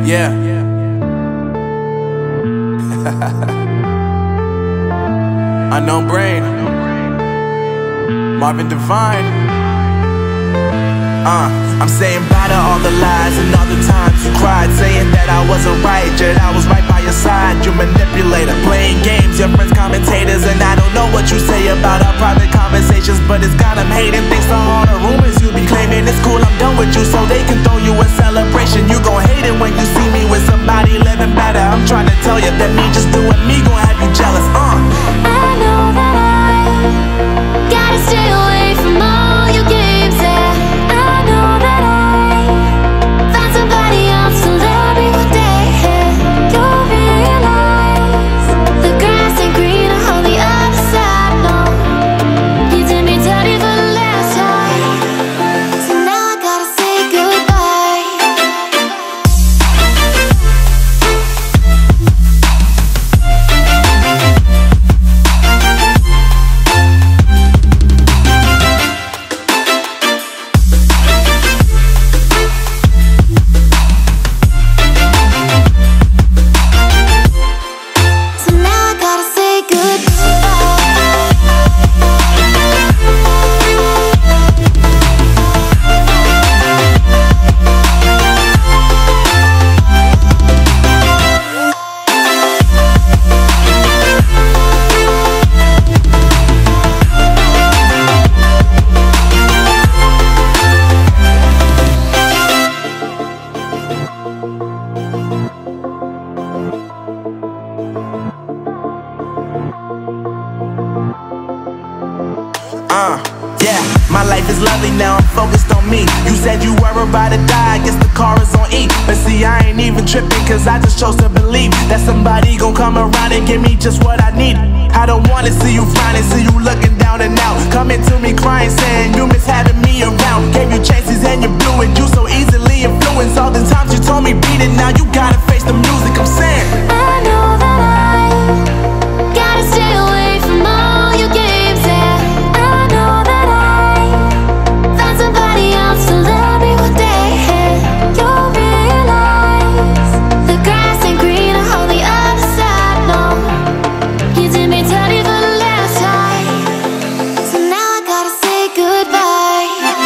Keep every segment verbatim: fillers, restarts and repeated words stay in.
Yeah. Unknown Brain, Marvin Divine. Uh, I'm saying bye to all the lies and all the times you cried, saying that I wasn't right, yet I was right by your side. You manipulator, playing games, your friends commentators, and I don't know what you say about our private conversations, but it's got them hating. Thanks to all the rumors you be claiming. It's cool, I'm done with you, so they can throw you a celebration. You gon' hate it when you see me with somebody living better. I'm trying to tell you that me just doing me gon' have you jealous. Uh. I know that I gotta stay away from all your games, yeah. I know that I find somebody else to love me one day, yeah. You'll realize the grass ain't greener on the other side, no. You did me dirty for the last time, so now I gotta say goodbye. Uh, yeah, my life is lovely now, I'm focused on me. You said you were about to die, I guess the car is on E. But see, I ain't even tripping, cause I just chose to believe that somebody gon' come around and give me just what I need. I don't wanna see you frowning, see you looking down and out, coming to me crying, saying you miss having me around. Gave you chances and you blew it, you so easily influenced. All the times you told me beat it, now you gotta face the music. I'm saying I know that I gotta stay away from all your games, yeah. I know that I find somebody else to love me one day, yeah. You'll realize the grass ain't greener on the other side, no. You did me dirty for the last time, so now I gotta say goodbye.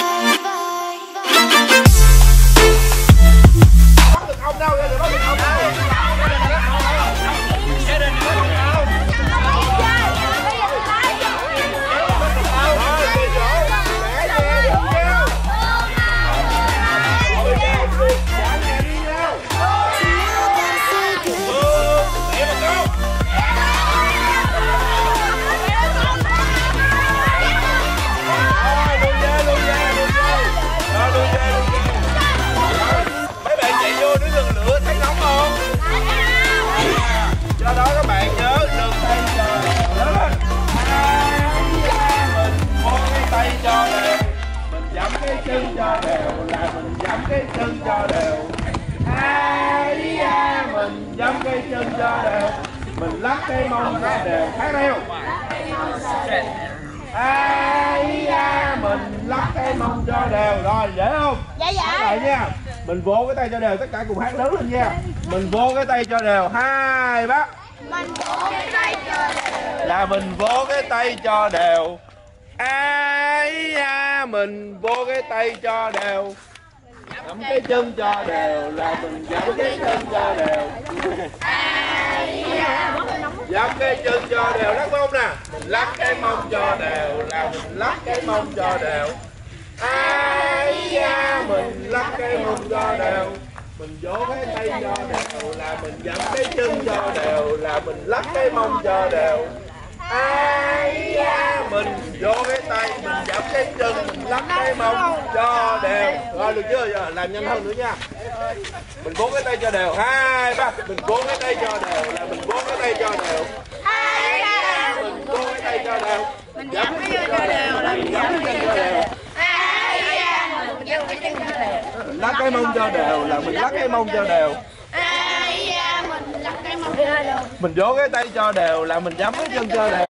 Chân cho đều là mình giẫm cái chân cho đều. Ai da mình giẫm cái chân cho đều, mình lắc cái mông cho đều. Hát theo. Ai da mình lắc cái mông cho đều. Rồi dễ không? Dạ dạ. Hát lại nha. Mình vô cái tay cho đều, tất cả cùng hát lớn lên nha. Mình vô cái tay cho đều. Hai ba. Mình vỗ cái tay cho đều. Là mình vô cái tay cho đều. Ai da mình vô cái tay cho đều, giẫm cái chân cho đều là mình giẫm cái chân cho đều. Giẫm cái chân cho đều, lắc mông nè, mình lắc cái mông cho đều là mình lắc cái mông cho đều. Ai da mình lắc cái mông cho đều, mình vỗ cái tay cho đều là mình giẫm cái chân cho đều là mình lắc cái mông cho đều. Ai da mình vô cái tay, mình giẫm cái chân, mình lắc cái mông cho đều. Rồi được chưa? Giờ làm nhanh hơn nữa nha. Mình vỗ cái tay cho đều. Hai ba. Mình vỗ cái tay cho đều là mình vỗ cái tay cho đều. Ai da Mình vỗ cái tay cho đều. mình giẫm cái chân cho đều là mình giẫm cái chân cho đều. Ai da mình giẫm cái chân cho đều. Mình lắc cái mông cho đều là mình lắc cái mông cho đều. Ai da mình lắc cái mông cho đều. Mình vỗ cái tay cho đều là mình giẫm cái chân cho đều.